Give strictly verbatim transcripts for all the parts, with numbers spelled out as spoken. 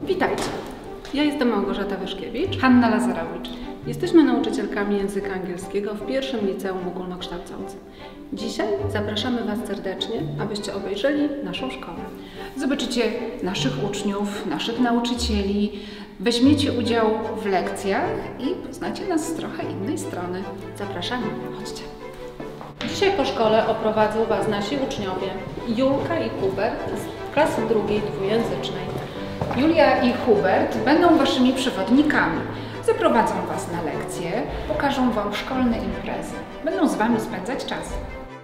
Witajcie, ja jestem Małgorzata Wyszkiewicz, Hanna Lazarowicz. Jesteśmy nauczycielkami języka angielskiego w pierwszym liceum ogólnokształcącym. Dzisiaj zapraszamy Was serdecznie, abyście obejrzeli naszą szkołę. Zobaczycie naszych uczniów, naszych nauczycieli, weźmiecie udział w lekcjach i poznacie nas z trochę innej strony. Zapraszamy, chodźcie. Dzisiaj po szkole oprowadzą Was nasi uczniowie Julka i Hubert z klasy drugiej dwujęzycznej. Julia i Hubert będą Waszymi przewodnikami. Zaprowadzą Was na lekcje, pokażą Wam szkolne imprezy. Będą z Wami spędzać czas.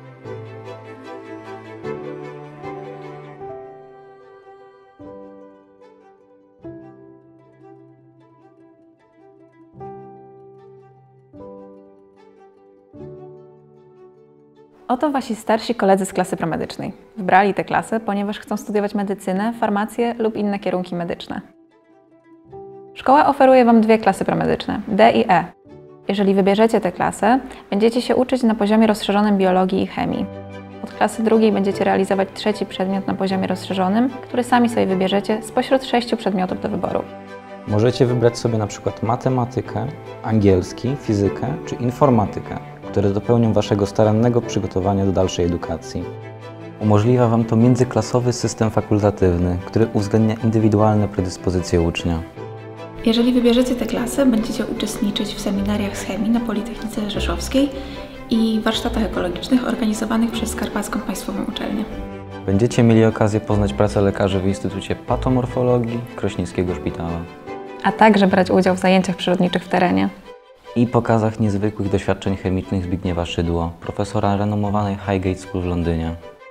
Oto Wasi starsi koledzy z klasy promedycznej. Wybrali tę klasę, ponieważ chcą studiować medycynę, farmację lub inne kierunki medyczne. Szkoła oferuje Wam dwie klasy promedyczne, D i E. Jeżeli wybierzecie tę klasę, będziecie się uczyć na poziomie rozszerzonym biologii i chemii. Od klasy drugiej będziecie realizować trzeci przedmiot na poziomie rozszerzonym, który sami sobie wybierzecie spośród sześciu przedmiotów do wyboru. Możecie wybrać sobie na przykład matematykę, angielski, fizykę czy informatykę, które dopełnią Waszego starannego przygotowania do dalszej edukacji. Umożliwia Wam to międzyklasowy system fakultatywny, który uwzględnia indywidualne predyspozycje ucznia. Jeżeli wybierzecie tę klasę, będziecie uczestniczyć w seminariach z chemii na Politechnice Rzeszowskiej i warsztatach ekologicznych organizowanych przez Karpacką Państwową Uczelnię. Będziecie mieli okazję poznać pracę lekarzy w Instytucie Patomorfologii Krośnieńskiego Szpitala. A także brać udział w zajęciach przyrodniczych w terenie. I pokazach niezwykłych doświadczeń chemicznych Zbigniewa Szydło, profesora renomowanej Highgate School w Londynie.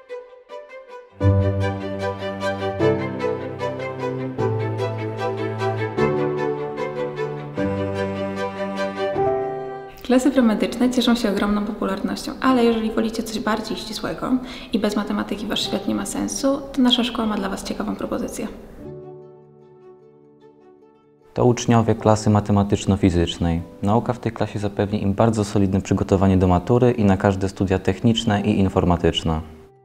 Klasy promedyczne cieszą się ogromną popularnością, ale jeżeli wolicie coś bardziej ścisłego i bez matematyki Wasz świat nie ma sensu, to nasza szkoła ma dla Was ciekawą propozycję. To uczniowie klasy matematyczno-fizycznej. Nauka w tej klasie zapewni im bardzo solidne przygotowanie do matury i na każde studia techniczne i informatyczne.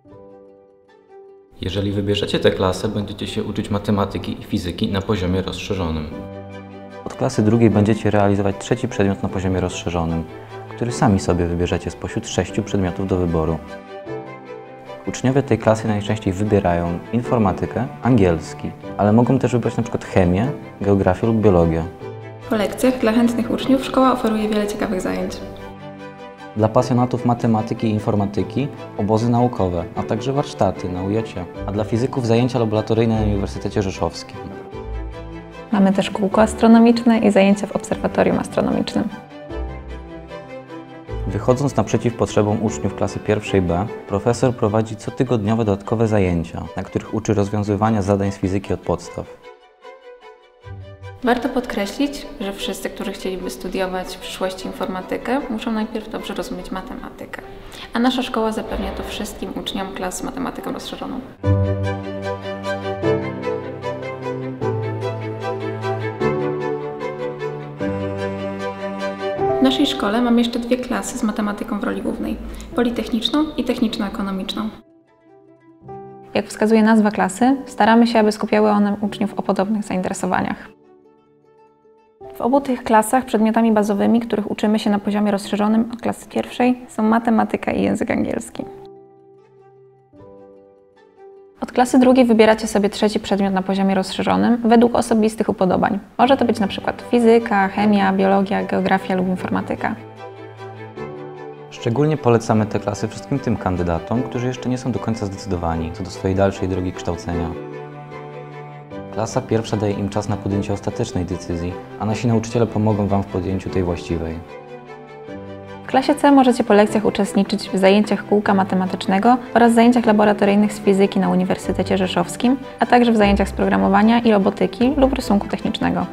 Jeżeli wybierzecie tę klasę, będziecie się uczyć matematyki i fizyki na poziomie rozszerzonym. Od klasy drugiej będziecie realizować trzeci przedmiot na poziomie rozszerzonym, który sami sobie wybierzecie spośród sześciu przedmiotów do wyboru. Uczniowie tej klasy najczęściej wybierają informatykę, angielski, ale mogą też wybrać na przykład chemię, geografię lub biologię. Po lekcjach dla chętnych uczniów szkoła oferuje wiele ciekawych zajęć. Dla pasjonatów matematyki i informatyki obozy naukowe, a także warsztaty na U J C, a dla fizyków zajęcia laboratoryjne na Uniwersytecie Rzeszowskim. Mamy też kółko astronomiczne i zajęcia w obserwatorium astronomicznym. Wychodząc naprzeciw potrzebom uczniów klasy pierwszej B, profesor prowadzi cotygodniowe dodatkowe zajęcia, na których uczy rozwiązywania zadań z fizyki od podstaw. Warto podkreślić, że wszyscy, którzy chcieliby studiować w przyszłości informatykę, muszą najpierw dobrze rozumieć matematykę. A nasza szkoła zapewnia to wszystkim uczniom klas z matematyką rozszerzoną. W naszej szkole mamy jeszcze dwie klasy z matematyką w roli głównej, politechniczną i techniczno-ekonomiczną. Jak wskazuje nazwa klasy, staramy się, aby skupiały one uczniów o podobnych zainteresowaniach. W obu tych klasach przedmiotami bazowymi, których uczymy się na poziomie rozszerzonym od klasy pierwszej, są matematyka i język angielski. Od klasy drugiej wybieracie sobie trzeci przedmiot na poziomie rozszerzonym według osobistych upodobań. Może to być na przykład fizyka, chemia, biologia, geografia lub informatyka. Szczególnie polecamy te klasy wszystkim tym kandydatom, którzy jeszcze nie są do końca zdecydowani co do swojej dalszej drogi kształcenia. Klasa pierwsza daje im czas na podjęcie ostatecznej decyzji, a nasi nauczyciele pomogą Wam w podjęciu tej właściwej. W klasie C możecie po lekcjach uczestniczyć w zajęciach kółka matematycznego oraz zajęciach laboratoryjnych z fizyki na Uniwersytecie Rzeszowskim, a także w zajęciach z programowania i robotyki lub rysunku technicznego.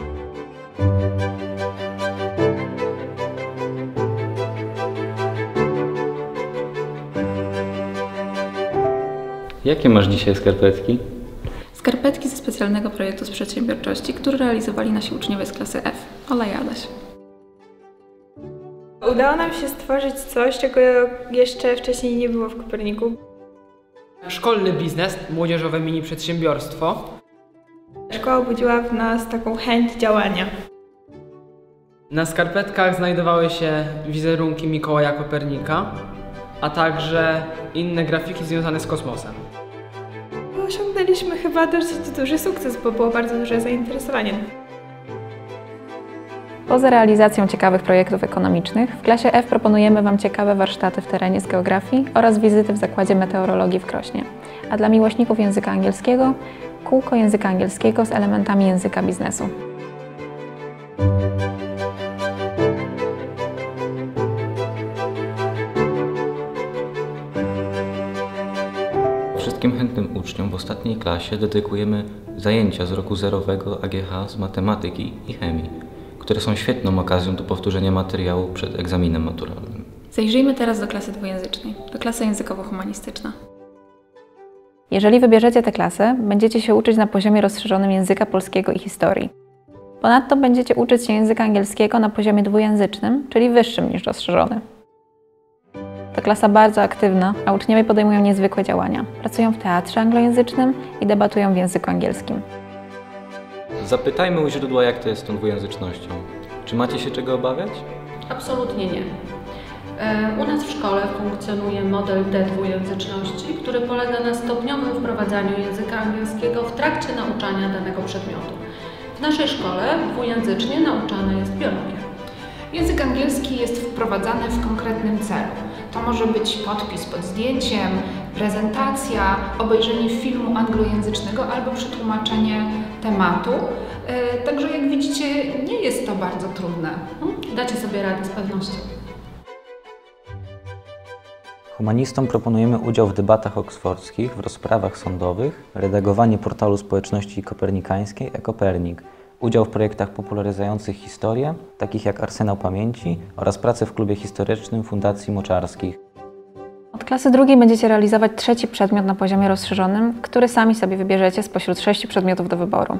Jakie masz dzisiaj skarpetki? Skarpetki ze specjalnego projektu z przedsiębiorczości, który realizowali nasi uczniowie z klasy F. Ola i Adaś. Udało nam się stworzyć coś, czego jeszcze wcześniej nie było w Koperniku. Szkolny biznes, młodzieżowe mini przedsiębiorstwo. Szkoła budziła w nas taką chęć działania. Na skarpetkach znajdowały się wizerunki Mikołaja Kopernika, a także inne grafiki związane z kosmosem. Osiągnęliśmy chyba dosyć duży sukces, bo było bardzo duże zainteresowanie. Poza realizacją ciekawych projektów ekonomicznych, w klasie F proponujemy Wam ciekawe warsztaty w terenie z geografii oraz wizyty w Zakładzie Meteorologii w Krośnie. A dla miłośników języka angielskiego, kółko języka angielskiego z elementami języka biznesu. Wszystkim chętnym uczniom w ostatniej klasie dedykujemy zajęcia z roku zerowego A G H z matematyki i chemii, które są świetną okazją do powtórzenia materiału przed egzaminem maturalnym. Zajrzyjmy teraz do klasy dwujęzycznej, do klasy językowo-humanistyczna. Jeżeli wybierzecie tę klasę, będziecie się uczyć na poziomie rozszerzonym języka polskiego i historii. Ponadto będziecie uczyć się języka angielskiego na poziomie dwujęzycznym, czyli wyższym niż rozszerzony. To klasa bardzo aktywna, a uczniowie podejmują niezwykłe działania. Pracują w teatrze anglojęzycznym i debatują w języku angielskim. Zapytajmy u źródła, jak to jest z tą dwujęzycznością. Czy macie się czego obawiać? Absolutnie nie. U nas w szkole funkcjonuje model D dwujęzyczności, który polega na stopniowym wprowadzaniu języka angielskiego w trakcie nauczania danego przedmiotu. W naszej szkole dwujęzycznie nauczana jest biologia. Język angielski jest wprowadzany w konkretnym celu. To może być podpis pod zdjęciem, prezentacja, obejrzenie filmu anglojęzycznego albo przetłumaczenie tematu. Także jak widzicie, nie jest to bardzo trudne. Dacie sobie radę z pewnością. Humanistom proponujemy udział w debatach oksfordzkich, w rozprawach sądowych, redagowanie portalu społeczności kopernikańskiej e-Kopernik, udział w projektach popularyzujących historię, takich jak Arsenał Pamięci oraz pracę w klubie historycznym Fundacji Moczarskich. Od klasy drugiej będziecie realizować trzeci przedmiot na poziomie rozszerzonym, który sami sobie wybierzecie spośród sześciu przedmiotów do wyboru.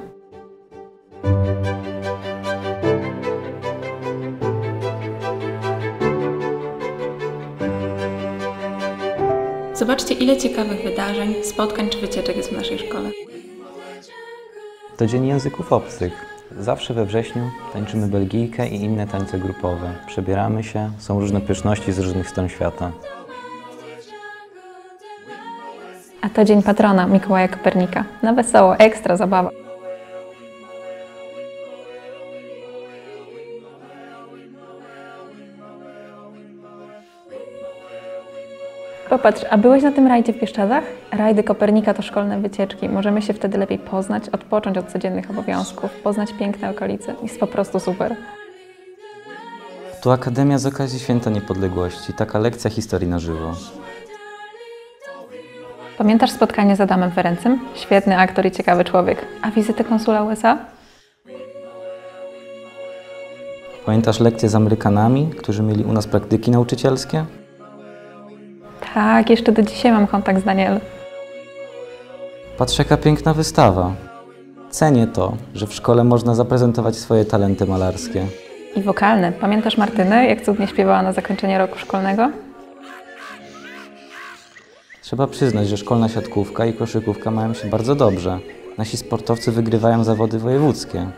Zobaczcie, ile ciekawych wydarzeń, spotkań czy wycieczek jest w naszej szkole. To Dzień Języków Obcych. Zawsze we wrześniu tańczymy belgijkę i inne tańce grupowe. Przebieramy się, są różne pyszności z różnych stron świata. A to Dzień Patrona Mikołaja Kopernika. Na wesoło, ekstra zabawa. Popatrz, a byłeś na tym rajdzie w Pieszczadach? Rajdy Kopernika to szkolne wycieczki. Możemy się wtedy lepiej poznać, odpocząć od codziennych obowiązków, poznać piękne okolice. Jest po prostu super. Tu Akademia z okazji Święta Niepodległości. Taka lekcja historii na żywo. Pamiętasz spotkanie z Adamem Ferencem? Świetny aktor i ciekawy człowiek. A wizytę konsula U S A? Pamiętasz lekcje z Amerykanami, którzy mieli u nas praktyki nauczycielskie? Tak, jeszcze do dzisiaj mam kontakt z Daniel. Patrz, jaka piękna wystawa. Cenię to, że w szkole można zaprezentować swoje talenty malarskie. I wokalne. Pamiętasz Martynę, jak cudnie śpiewała na zakończenie roku szkolnego? Trzeba przyznać, że szkolna siatkówka i koszykówka mają się bardzo dobrze. Nasi sportowcy wygrywają zawody wojewódzkie.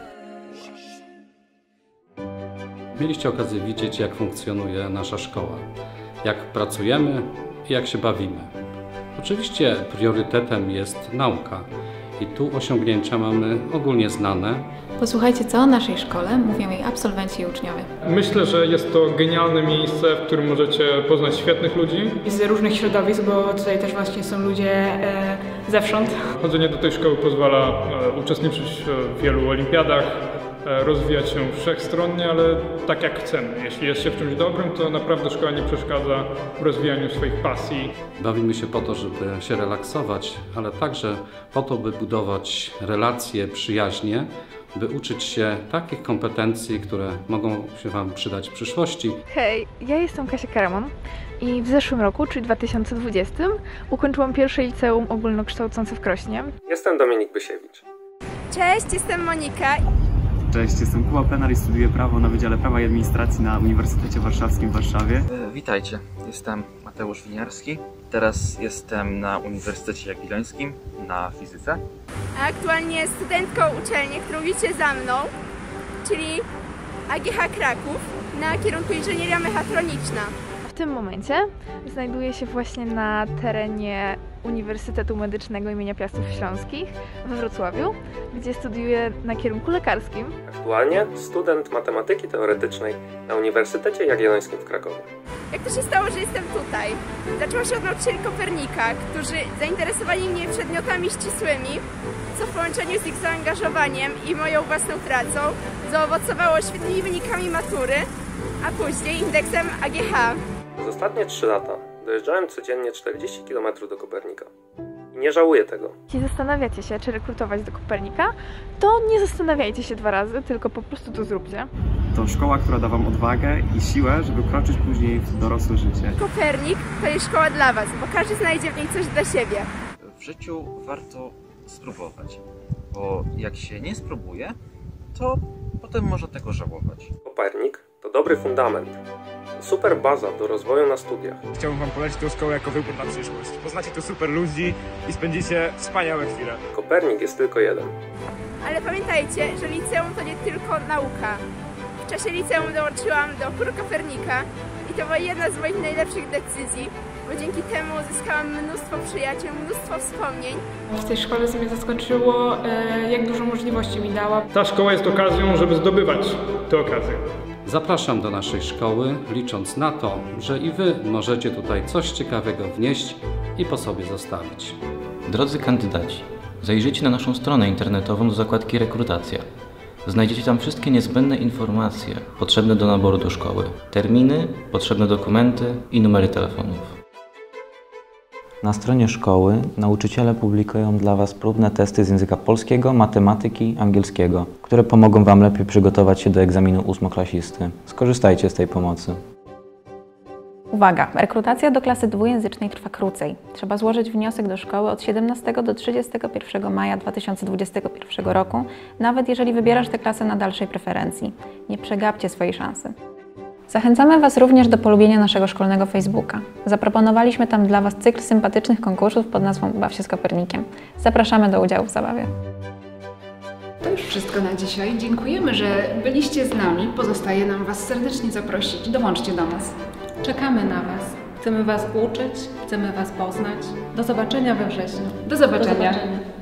Mieliście okazję widzieć, jak funkcjonuje nasza szkoła, jak pracujemy i jak się bawimy. Oczywiście priorytetem jest nauka i tu osiągnięcia mamy ogólnie znane. Posłuchajcie, co o naszej szkole mówią jej absolwenci i uczniowie. Myślę, że jest to genialne miejsce, w którym możecie poznać świetnych ludzi. Z różnych środowisk, bo tutaj też właśnie są ludzie e, zewsząd. Chodzenie do tej szkoły pozwala e, uczestniczyć w wielu olimpiadach, e, rozwijać się wszechstronnie, ale tak jak chcemy. Jeśli jest się w czymś dobrym, to naprawdę szkoła nie przeszkadza w rozwijaniu swoich pasji. Bawimy się po to, żeby się relaksować, ale także po to, by budować relacje, przyjaźnie, by uczyć się takich kompetencji, które mogą się Wam przydać w przyszłości. Hej, ja jestem Kasia Karamon i w zeszłym roku, czyli dwa tysiące dwudziestym, ukończyłam pierwsze liceum ogólnokształcące w Krośnie. Jestem Dominik Bysiewicz. Cześć, jestem Monika. Cześć, jestem Kuba Plenar i studiuję prawo na Wydziale Prawa i Administracji na Uniwersytecie Warszawskim w Warszawie. Witajcie, jestem Mateusz Mateusz Winiarski. Teraz jestem na Uniwersytecie Jagiellońskim na fizyce. A aktualnie studentką uczelni, którą widzicie za mną, czyli A G H Kraków na kierunku Inżynieria Mechatroniczna. W tym momencie znajduję się właśnie na terenie Uniwersytetu Medycznego im. Piastów Śląskich we Wrocławiu, gdzie studiuję na kierunku lekarskim. Aktualnie student matematyki teoretycznej na Uniwersytecie Jagiellońskim w Krakowie. Jak to się stało, że jestem tutaj? Zaczęło się od nauczycieli Kopernika, którzy zainteresowali mnie przedmiotami ścisłymi, co w połączeniu z ich zaangażowaniem i moją własną pracą zaowocowało świetnymi wynikami matury, a później indeksem A G H. Przez ostatnie trzy lata dojeżdżałem codziennie czterdzieści kilometrów do Kopernika. I nie żałuję tego. Jeśli zastanawiacie się, czy rekrutować do Kopernika, to nie zastanawiajcie się dwa razy, tylko po prostu to zróbcie. To szkoła, która da Wam odwagę i siłę, żeby kroczyć później w dorosłe życie. Kopernik to jest szkoła dla Was, bo każdy znajdzie w niej coś dla siebie. W życiu warto spróbować, bo jak się nie spróbuje, to potem można tego żałować. Kopernik to dobry fundament. Super baza do rozwoju na studiach. Chciałbym Wam polecić tę szkołę jako wybór na przyszłość. Poznacie tu super ludzi i spędzicie wspaniałe chwile. Kopernik jest tylko jeden. Ale pamiętajcie, że liceum to nie tylko nauka. W czasie liceum dołączyłam do chóru Kopernika i to była jedna z moich najlepszych decyzji, bo dzięki temu zyskałam mnóstwo przyjaciół, mnóstwo wspomnień. W tej szkole mnie zaskoczyło, jak dużo możliwości mi dała. Ta szkoła jest okazją, żeby zdobywać te okazje. Zapraszam do naszej szkoły, licząc na to, że i Wy możecie tutaj coś ciekawego wnieść i po sobie zostawić. Drodzy kandydaci, zajrzyjcie na naszą stronę internetową do zakładki Rekrutacja. Znajdziecie tam wszystkie niezbędne informacje potrzebne do naboru do szkoły, terminy, potrzebne dokumenty i numery telefonów. Na stronie szkoły nauczyciele publikują dla Was próbne testy z języka polskiego, matematyki, angielskiego, które pomogą Wam lepiej przygotować się do egzaminu ósmoklasisty. Skorzystajcie z tej pomocy. Uwaga! Rekrutacja do klasy dwujęzycznej trwa krócej. Trzeba złożyć wniosek do szkoły od siedemnastego do trzydziestego pierwszego maja dwa tysiące dwudziestego pierwszego roku, nawet jeżeli wybierasz tę klasę na dalszej preferencji. Nie przegapcie swojej szansy. Zachęcamy Was również do polubienia naszego szkolnego Facebooka. Zaproponowaliśmy tam dla Was cykl sympatycznych konkursów pod nazwą Baw się z Kopernikiem. Zapraszamy do udziału w zabawie. To już wszystko na dzisiaj. Dziękujemy, że byliście z nami. Pozostaje nam Was serdecznie zaprosić. Dołączcie do nas. Czekamy na Was. Chcemy Was uczyć, chcemy Was poznać. Do zobaczenia we wrześniu. Do zobaczenia. Do zobaczenia.